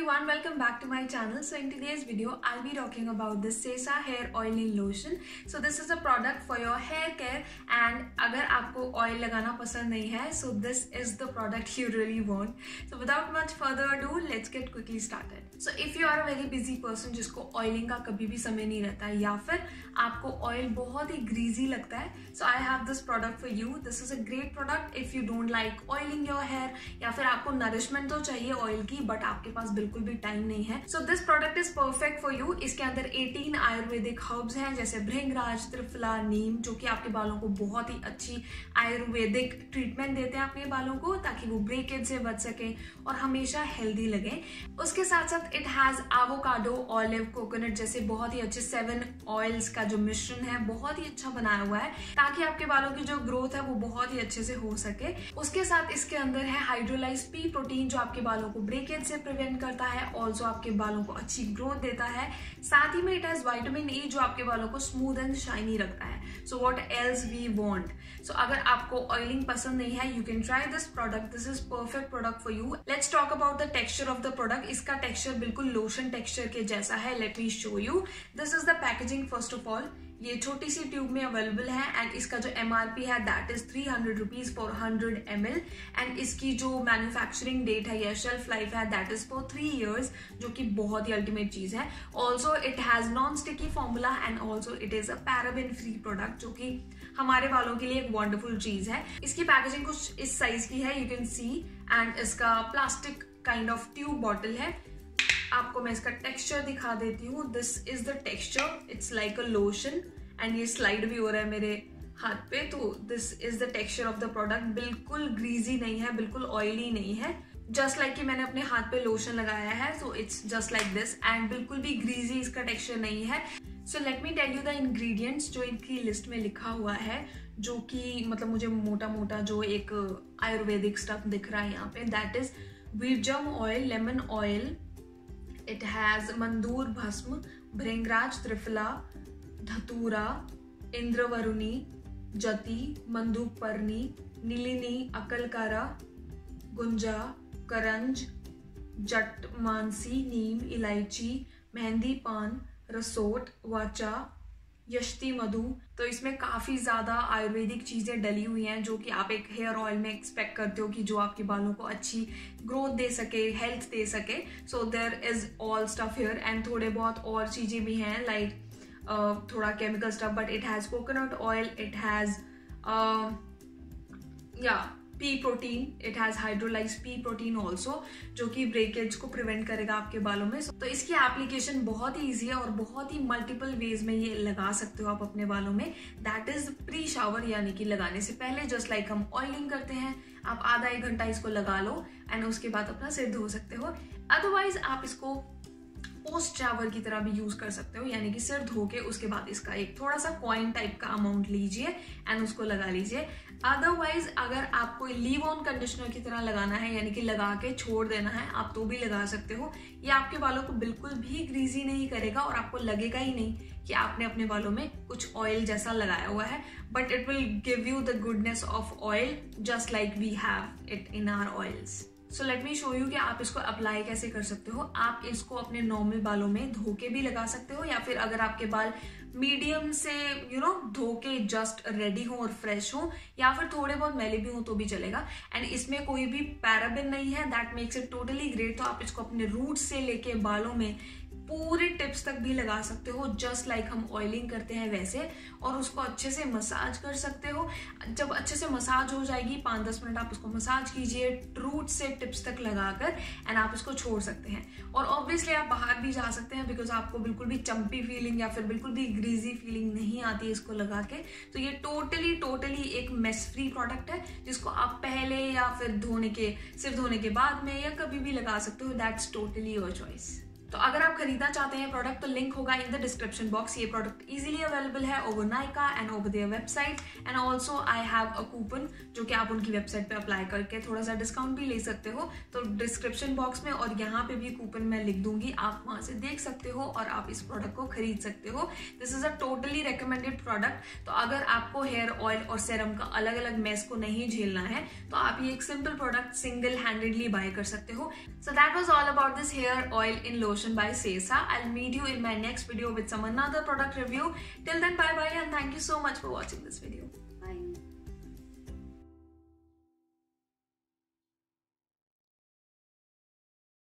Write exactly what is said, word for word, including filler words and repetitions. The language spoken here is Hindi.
everyone, welcome back to my channel. So in today's video I'll be talking about the Sesa hair oiling lotion. So this is a product for your hair care and अगर आपको oil लगाना पसंद नहीं है, so this is the product you really want. So without much further ado, let's get quickly started. So if you are a very busy person जिसको oiling का कभी भी समय नहीं रहता है या फिर आपको oil बहुत ही greasy लगता है, so I have this product for you. This is a great product if you don't like oiling your hair या फिर आपको nourishment तो चाहिए oil की but आपके पास बिल्कुल भी टाइम नहीं है. So this product is perfect for you. इसके अंदर अठारह आयुर्वेदिक हर्ब्स हैं जैसे भृंगराज, त्रिफला, नीम, जो कि आपके बालों को बहुत ही अच्छी आयुर्वेदिक ट्रीटमेंट देते हैं अपने बालों को ताकि वो ब्रेकेज से बच सके और हमेशा हेल्दी लगे. उसके साथ साथ it has avocado, olive, coconut जैसे बहुत ही अच्छे सेवन ऑयल्स का जो मिश्रण है बहुत ही अच्छा बनाया हुआ है ताकि आपके बालों की जो ग्रोथ है वो बहुत ही अच्छे से हो सके. उसके साथ इसके अंदर है हाइड्रोलाइज पी प्रोटीन जो आपके बालों को ब्रेकेज से प्रिवेंट करता है, ऑल्सो आपके बालों को अच्छी ग्रोथ देता है. साथ ही में इट हैज विटामिन ई जो आपके बालों को स्मूथ एंड शाइनी रखता है. So what else we want. So अगर आपको ऑयलिंग पसंद नहीं है, you can try this product. This is perfect product for you. Let's talk about the texture of the product. इसका टेक्सचर बिल्कुल लोशन टेक्सचर के जैसा है. Let me show you. This is the packaging. First of all ये छोटी सी ट्यूब में अवेलेबल है एंड इसका जो एमआरपी है that is three hundred rupees for hundred M L and इसकी जो मैन्युफैक्चरिंग डेट है या शेल्फ लाइफ है that is for three years जो कि बहुत ही अल्टीमेट चीज है. Also it has non sticky formula and also it is a paraben free product जो कि हमारे बालों के लिए एक वंडरफुल चीज है. इसकी पैकेजिंग कुछ इस साइज की है, यू कैन सी, एंड इसका plastic kind of tube bottle है. आपको मैं इसका टेक्सचर दिखा देती हूँ. This is the texture. It's like a lotion and ये स्लाइड भी हो रहा है मेरे हाथ पे. तो this is the texture of the product. बिल्कुल ग्रीजी नहीं है, बिल्कुल ऑयली नहीं है. जस्ट लाइक कि मैंने अपने हाथ पे लोशन लगाया है, so it's just like this and बिल्कुल भी ग्रीजी इसका टेक्सचर नहीं है. So let me tell you the ingredients जो इनकी लिस्ट में लिखा हुआ है, जो कि मतलब मुझे मोटा मोटा जो एक आयुर्वेदिक स्टफ दिख रहा है यहाँ पे. That is wheat germ oil, lemon oil, it has mandur bhasma, bhringraj, triphala, धतूरा, इंद्रवरुणी, जति, मंदूकपर्णी, नीलिनी, अकलकारा, गुंजा, करंज, जट मानसी, नीम, इलायची, मेहंदी पान, रसोट, वाचा, यष्टि मधु. तो इसमें काफी ज्यादा आयुर्वेदिक चीजें डली हुई हैं जो कि आप एक हेयर ऑयल में एक्सपेक्ट करते हो कि जो आपके बालों को अच्छी ग्रोथ दे सके, हेल्थ दे सके. So there is all stuff here and थोड़े बहुत और चीजें भी हैं लाइक Uh, थोड़ा chemical stuff, but it has coconut oil, it has या pea protein, it has hydrolyse pea protein also जो कि ब्रेकेज को प्रिवेंट करेगा आपके बालों में. तो इसकी एप्लीकेशन बहुत ही ईजी है और बहुत ही मल्टीपल वेज में ये लगा सकते हो आप अपने बालों में. दैट इज प्री शावर, यानी कि लगाने से पहले जस्ट लाइक like हम ऑयलिंग करते हैं, आप आधा एक घंटा इसको लगा लो एंड उसके बाद अपना सिर धो सकते हो. अदरवाइज आप इसको पोस्ट शावर की तरह भी यूज कर सकते हो, यानी कि सिर धो के उसके बाद इसका एक थोड़ा सा कॉइन टाइप का अमाउंट लीजिए एंड उसको लगा लीजिए. अदरवाइज अगर आपको लीव ऑन कंडीशनर की तरह लगाना है, यानी कि लगा के छोड़ देना है, आप तो भी लगा सकते हो. ये आपके बालों को बिल्कुल भी ग्रीजी नहीं करेगा और आपको लगेगा ही नहीं कि आपने अपने बालों में कुछ ऑयल जैसा लगाया हुआ है, but it will give you the goodness of oil just like we have it in our oils. So let me show you कि आप इसको अप्लाई कैसे कर सकते हो. आप इसको अपने नॉर्मल बालों में धो के भी लगा सकते हो या फिर अगर आपके बाल मीडियम से यू नो धो के जस्ट रेडी हो और फ्रेश हो या फिर थोड़े बहुत मैले भी हो तो भी चलेगा. एंड इसमें कोई भी पैराबेन नहीं है, that makes it totally great. तो आप इसको अपने रूट से लेके बालों में पूरे टिप्स तक भी लगा सकते हो जस्ट लाइक like हम ऑयलिंग करते हैं वैसे, और उसको अच्छे से मसाज कर सकते हो. जब अच्छे से मसाज हो जाएगी, पाँच दस मिनट आप उसको मसाज कीजिए रूट से टिप्स तक लगाकर एंड आप इसको छोड़ सकते हैं. और ऑब्वियसली आप बाहर भी जा सकते हैं बिकॉज आपको बिल्कुल भी चंपी फीलिंग या फिर बिल्कुल भी ग्रीजी फीलिंग नहीं आती है इसको लगा के. तो ये टोटली टोटली एक मेस फ्री प्रोडक्ट है जिसको आप पहले या फिर धोने के सिर धोने के बाद में या कभी भी लगा सकते हो. That's totally your choice. तो अगर आप खरीदना चाहते हैं प्रोडक्ट तो लिंक होगा इन द डिस्क्रिप्शन बॉक्स। ये प्रोडक्ट इजीली अवेलेबल है over Nykaa and over their website, and also I have a coupon जो कि आप उनकी वेबसाइट पे अप्लाई करके थोड़ा सा डिस्काउंट भी ले सकते हो। तो डिस्क्रिप्शन बॉक्स में और यहाँ पे भी कूपन मैं लिख दूंगी, आप वहां से देख सकते हो और आप इस प्रोडक्ट को खरीद सकते हो। This is a totally recommended product. तो अगर आपको हेयर ऑयल और सेरम का अलग अलग मेस को नहीं झेलना है तो आप ये एक simple product single handedly buy कर सकते हो। So that was all about this hair oil in lotion by Sesa. I'll meet you in my next video with some another product review. Till then, bye bye and thank you so much for watching this video. Bye.